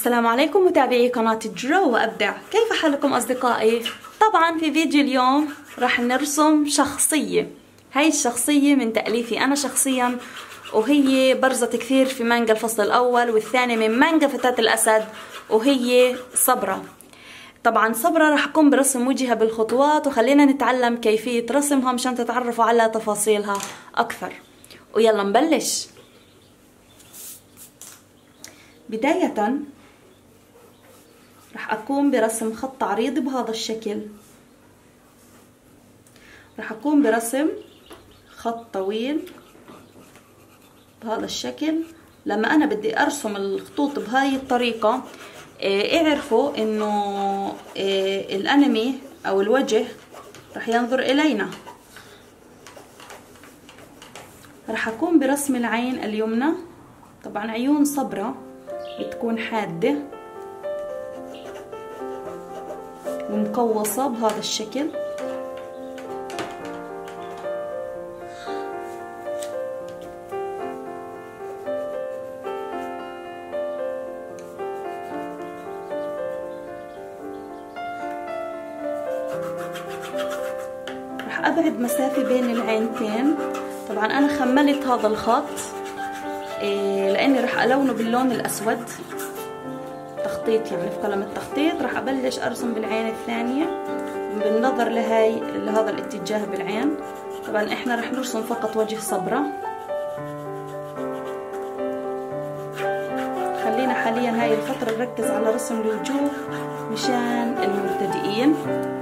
السلام عليكم متابعي قناة جرو وأبدع، كيف حالكم أصدقائي؟ طبعا في فيديو اليوم راح نرسم شخصية. هاي الشخصية من تأليفي أنا شخصيا، وهي برزت كثير في مانجا الفصل الأول والثاني من مانجا فتاة الأسد، وهي صبرا. طبعا صبرا راح أقوم برسم وجهها بالخطوات، وخلينا نتعلم كيفية رسمها مشان تتعرفوا على تفاصيلها أكثر. ويلا نبلش. بداية راح أقوم برسم خط عريض بهذا الشكل، راح أقوم برسم خط طويل بهذا الشكل. لما أنا بدي أرسم الخطوط بهاي الطريقة اعرفوا إنه الأنمي أو الوجه راح ينظر إلينا. راح أقوم برسم العين اليمنى. طبعا عيون صبرا بتكون حادة ومقوصة بهذا الشكل. راح أبعد مسافة بين العينتين. طبعا أنا خملت هذا الخط لأني راح ألونه باللون الأسود تخطيط، يعني في قلم التخطيط. راح أبلش أرسم بالعين الثانية بالنظر لهذا الاتجاه بالعين. طبعا إحنا راح نرسم فقط وجه صبرا. خلينا حاليا هاي الفترة نركز على رسم الوجوه مشان المبتدئين.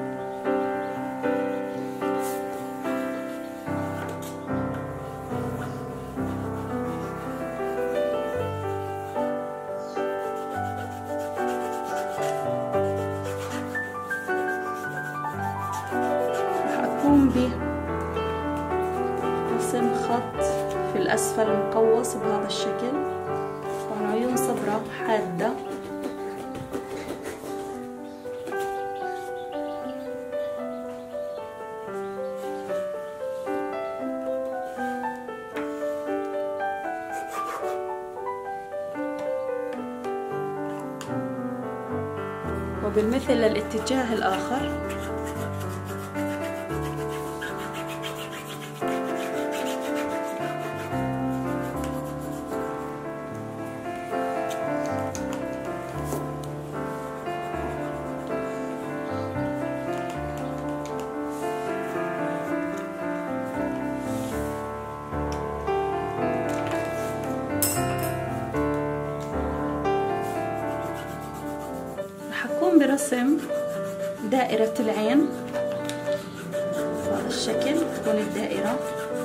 برسم خط في الأسفل مقوس بهذا الشكل. طبعا عيون صبرا حادة. وبالمثل للاتجاه الآخر. هقوم برسم دائرة العين بهذا الشكل. تكون الدائرة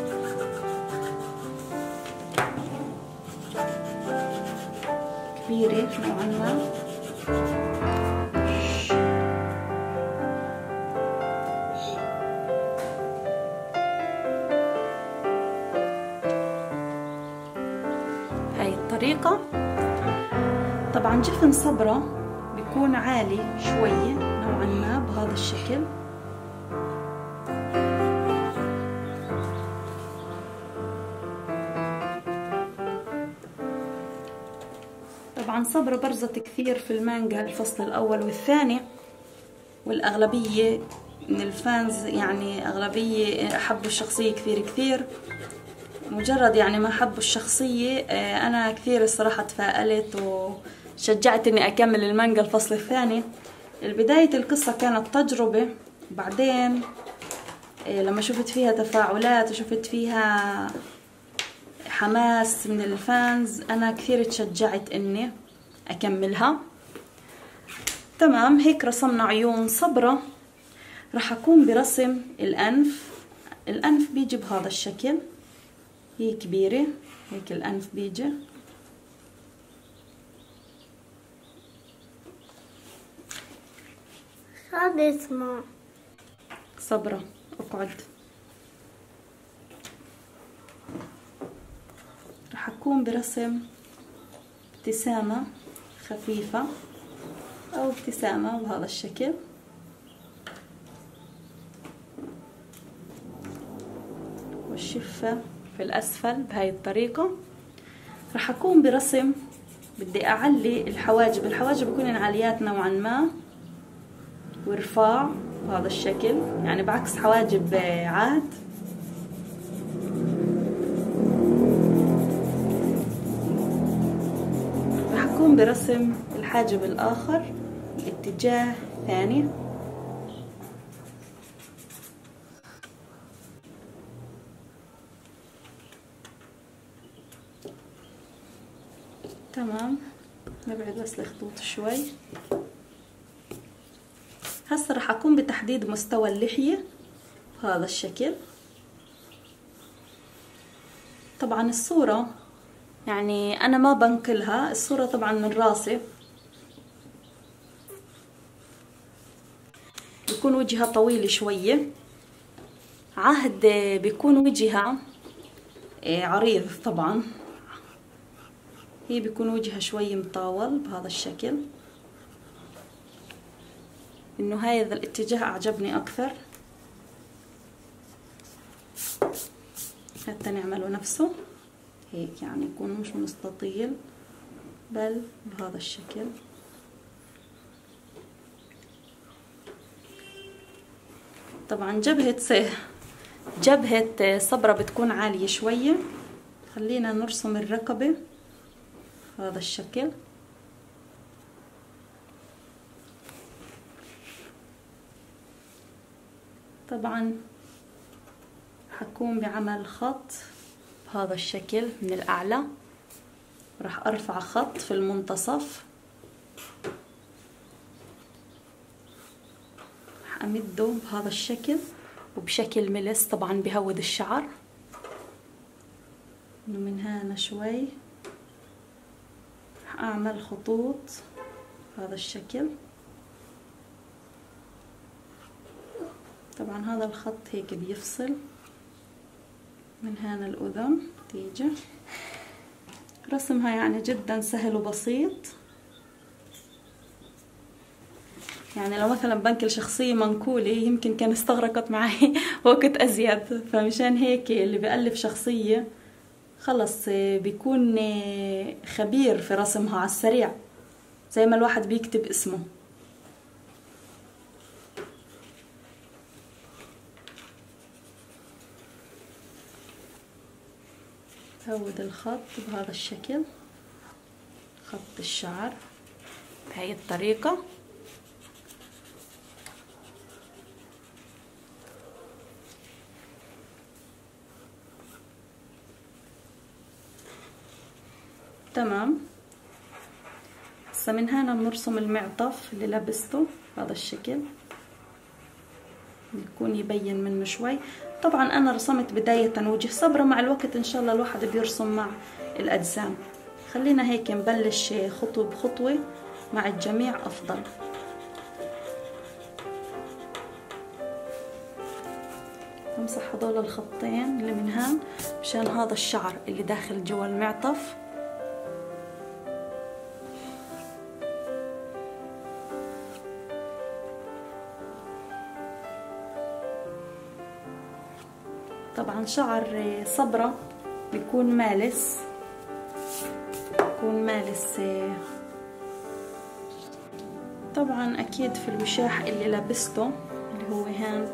كبيرة نوعا ما. هاي الطريقة. طبعا جفن صبرا بيكون عالي شوية نوعا ما بهذا الشكل. طبعا صبرا برزت كثير في المانجا الفصل الأول والثاني، والأغلبية من الفانز يعني أغلبية حبوا الشخصية كثير. مجرد يعني ما حبوا الشخصية أنا كثير الصراحة تفائلت وشجعت إني أكمل المانجا الفصل الثاني. بداية القصة كانت تجربة، وبعدين لما شفت فيها تفاعلات وشفت فيها حماس من الفانز أنا كثير تشجعت إني أكملها. تمام، هيك رسمنا عيون صبرا. راح أقوم برسم الأنف. الأنف بيجي بهذا الشكل، هي كبيرة هيك الأنف بيجي. هذا اسمه صبرا. اقعد. راح أقوم برسم ابتسامة خفيفة أو ابتسامة بهذا الشكل. والشفة في الأسفل بهاي الطريقة. راح أقوم برسم بدي اعلي الحواجب. الحواجب بكون عاليات نوعا ما ورفاع بهذا الشكل، يعني بعكس حواجب عاد. رح اكون برسم الحاجب الاخر باتجاه ثاني. تمام، نبعد بس الخطوط شوي. هسه رح اقوم بتحديد مستوى اللحية بهذا الشكل. طبعا الصورة يعني انا ما بنقلها، الصورة طبعا من راسي، بيكون وجهها طويل شوية. عهد بيكون وجهها عريض، طبعا هي بيكون وجهها شوي مطاول بهذا الشكل، انه هذا الاتجاه اعجبني اكثر. حتى نعمله نفسه هيك، يعني يكون مش مستطيل بل بهذا الشكل. طبعا جبهة صبرة بتكون عالية شوية. خلينا نرسم الرقبة بهذا الشكل. طبعا حكون بعمل خط بهذا الشكل من الأعلى، راح أرفع خط في المنتصف، راح أمده بهذا الشكل وبشكل ملس، طبعا بهود الشعر. من هنا شوي راح أعمل خطوط بهذا الشكل. طبعا هذا الخط هيك بيفصل من هنا الأذن تيجي. رسمها يعني جدا سهل وبسيط. يعني لو مثلا بنكل شخصية منكولة يمكن كان استغرقت معي وقت أزيد، فمشان هيك اللي بألف شخصية خلص بيكون خبير في رسمها على السريع، زي ما الواحد بيكتب اسمه. هود الخط بهذا الشكل، خط الشعر بهي الطريقة. تمام. هسه من هنا بنرسم المعطف اللي لبسته بهذا الشكل، يكون يبين منه شوي. طبعا انا رسمت بداية وجه صبرة، مع الوقت ان شاء الله الواحد بيرسم مع الاجسام. خلينا هيك نبلش خطوة بخطوة مع الجميع افضل. امسح هذول الخطين اللي من هان مشان هذا الشعر اللي داخل جوا المعطف. طبعا شعر صبرة بيكون مالس، طبعا اكيد في الوشاح اللي لبسته اللي هو هان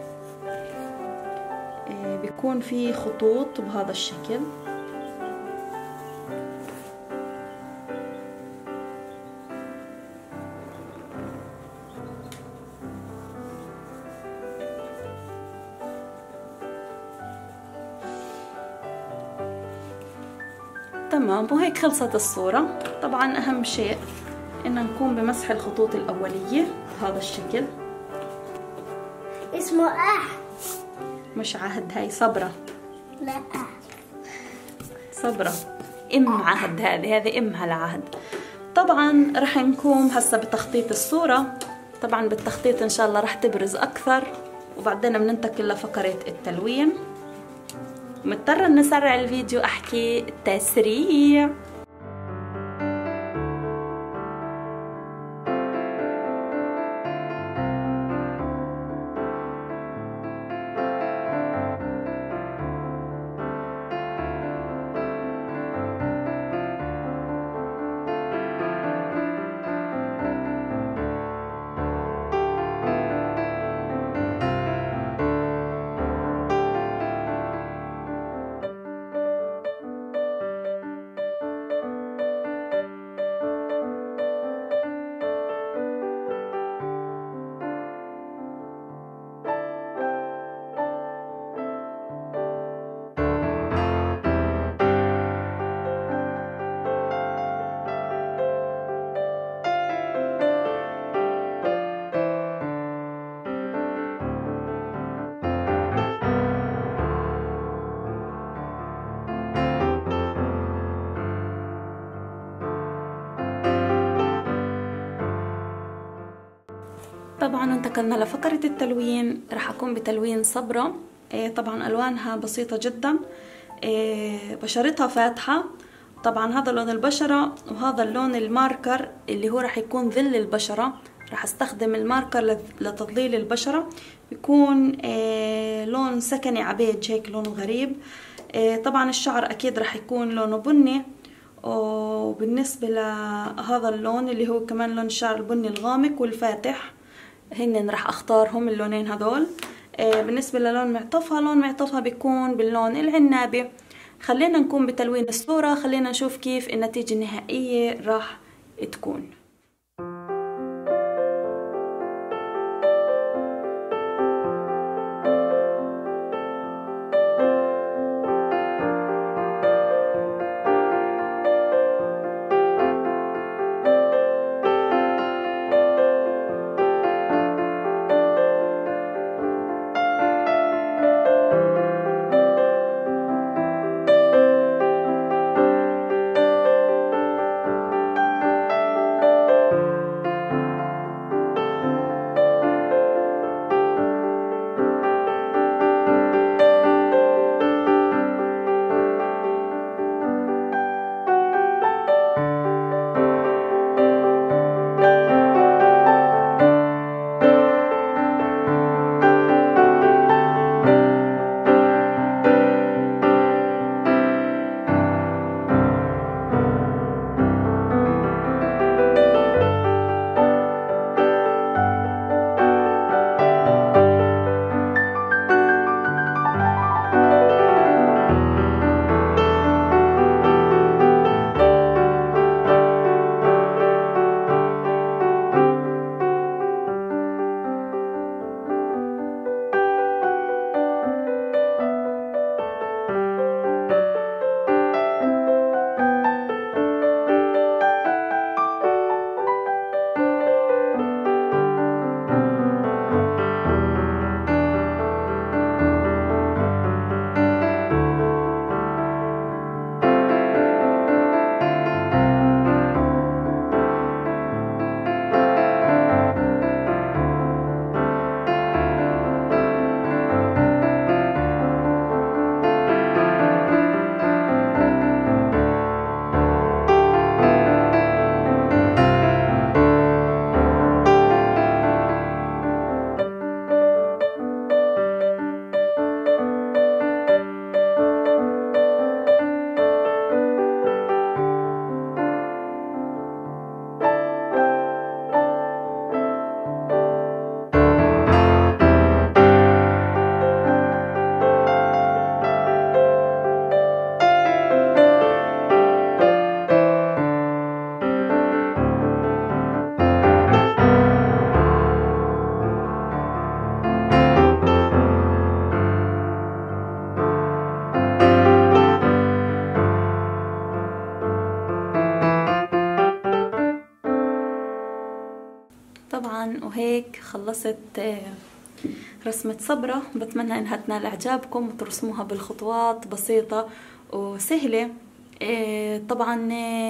بيكون في خطوط بهذا الشكل. تمام، وهيك خلصت الصورة. طبعا أهم شيء إن نقوم بمسح الخطوط الأولية بهذا الشكل. اسمه مش عهد، هاي صبرة. لا صبرة ام عهد، هذه امها العهد. طبعا رح نقوم هسه بتخطيط الصورة. طبعا بالتخطيط ان شاء الله رح تبرز اكثر، وبعدين بننتقل لفقرة التلوين. مضطرة ان اسرع الفيديو، احكي تسريع. طبعا انتقلنا لفقرة التلوين. راح أكون بتلوين صبرة. طبعا ألوانها بسيطة جدا، بشرتها فاتحة. طبعا هذا لون البشرة وهذا اللون الماركر اللي هو راح يكون ظل البشرة. راح استخدم الماركر لتظليل البشرة، بيكون لون سكني عبيج هيك، لونه غريب. طبعا الشعر أكيد راح يكون لونه بني. وبالنسبة لهذا اللون اللي هو كمان لون الشعر البني الغامق والفاتح، هن راح اختارهم اللونين هذول. بالنسبة للون معطفها، لون معطفها بيكون باللون العنابي. خلينا نكون بتلوين الصورة، خلينا نشوف كيف النتيجة النهائية راح تكون. طبعا وهيك خلصت رسمة صبرة. بتمنى انها تنال اعجابكم وترسموها بالخطوات بسيطة وسهلة. طبعا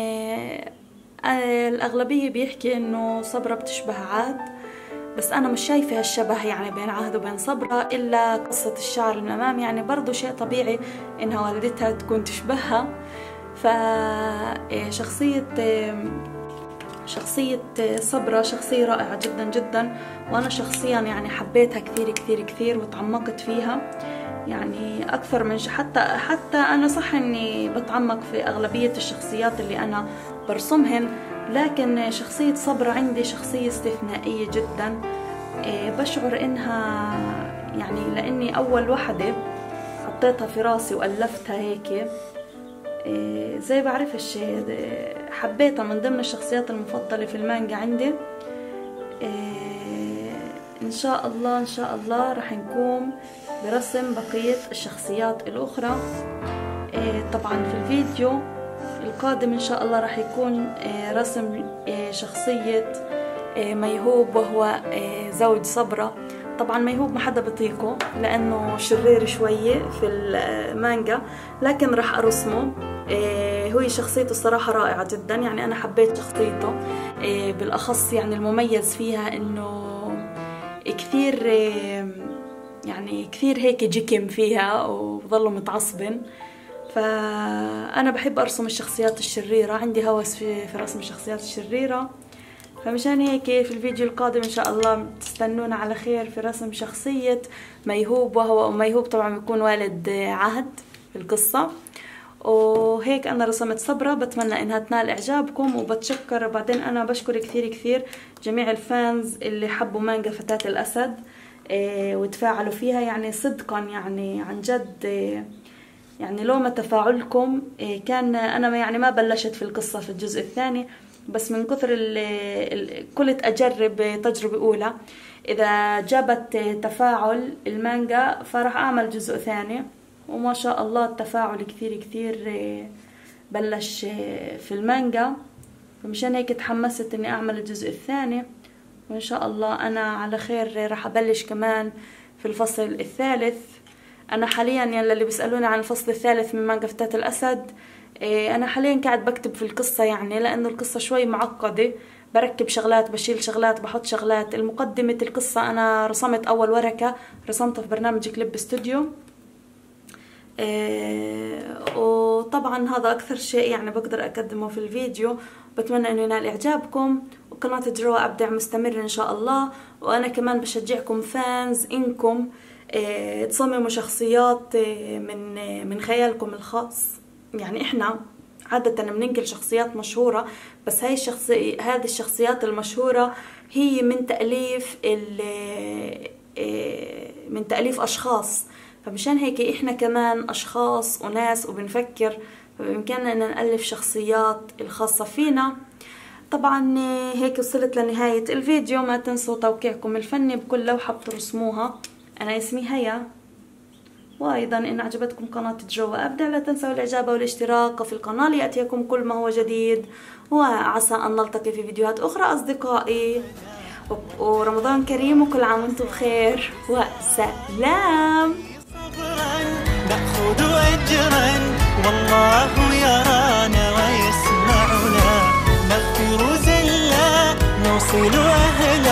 الاغلبية بيحكي انه صبرة بتشبه عهد، بس انا مش شايفة هالشبه يعني بين عهد وبين صبرة، الا قصة الشعر من الامام، يعني برضو شيء طبيعي انها والدتها تكون تشبهها. شخصية صبرة شخصية رائعة جدا جدا، وأنا شخصيا يعني حبيتها كثير كثير كثير وتعمقت فيها، يعني أكثر من حتى أنا صح إني بتعمق في أغلبية الشخصيات اللي أنا برسمهن، لكن شخصية صبرة عندي شخصية استثنائية جدا. بشعر إنها يعني لأني أول وحدة حطيتها في راسي وألفتها هيك، زي بعرفش حبيتها من ضمن الشخصيات المفضلة في المانجا عندي. إن شاء الله رح نقوم برسم بقية الشخصيات الأخرى. طبعا في الفيديو القادم إن شاء الله رح يكون رسم شخصية ميهوب، وهو زوج صبرة. طبعا ميهوب ما حدا بطيقه لأنه شرير شوية في المانجا، لكن رح أرسمه. هو شخصيته الصراحة رائعة جدا، يعني أنا حبيت شخصيته بالأخص. يعني المميز فيها إنه كثير يعني كثير هيك جكم فيها وبضلوا متعصبن. فأنا بحب أرسم الشخصيات الشريرة، عندي هوس في رسم الشخصيات الشريرة. فمشان هيك في الفيديو القادم إن شاء الله تستنونا على خير في رسم شخصية ميهوب، وهو ميهوب طبعا بيكون والد عهد في القصة. وهيك أنا رسمت صبرة، بتمنى إنها تنال إعجابكم، وبتشكر بعدين أنا بشكر كثير كثير جميع الفانز اللي حبوا مانجا فتاة الأسد وتفاعلوا فيها، يعني صدقا يعني عن جد يعني لولا تفاعلكم كان أنا يعني ما بلشت في القصة في الجزء الثاني، بس من كثر كنت أجرب تجربة أولى، إذا جابت تفاعل المانجا فراح أعمل جزء ثاني، وما شاء الله التفاعل كثير كثير بلش في المانجا. فمشان هيك تحمست إني أعمل الجزء الثاني، وإن شاء الله أنا على خير راح أبلش كمان في الفصل الثالث. أنا حاليا يعني اللي بيسألوني عن الفصل الثالث من مانجا فتاة الأسد، أنا حاليا قاعد بكتب في القصة، يعني لأنه القصة شوي معقدة، بركب شغلات بشيل شغلات بحط شغلات. المقدمة القصة أنا رسمت أول ورقة، رسمتها في برنامج كليب استوديو، وطبعا هذا أكثر شيء يعني بقدر أقدمه في الفيديو. بتمنى إنه ينال إعجابكم، وقناة جروا أبدع مستمر إن شاء الله. وأنا كمان بشجعكم فانز إنكم تصمموا شخصيات من خيالكم الخاص. يعني إحنا عادة بننقل شخصيات مشهورة، بس هذه الشخصيات المشهورة هي من تأليف أشخاص. فمشان هيك إحنا كمان أشخاص وناس وبنفكر، فبإمكاننا أن نألف شخصيات الخاصة فينا. طبعا هيك وصلت لنهاية الفيديو. ما تنسوا توقيعكم الفني بكل لوحة بترسموها. أنا اسمي هيا، وأيضا إن عجبتكم قناة جروا أبدع لا تنسوا الإعجاب والاشتراك في القناة ليأتيكم كل ما هو جديد، وعسى أن نلتقي في فيديوهات أخرى أصدقائي. ورمضان كريم وكل عام وانتم بخير وسلام. نأخذ أجرا والله يرانا ويسمعنا، نغفر زلا نوصل أهل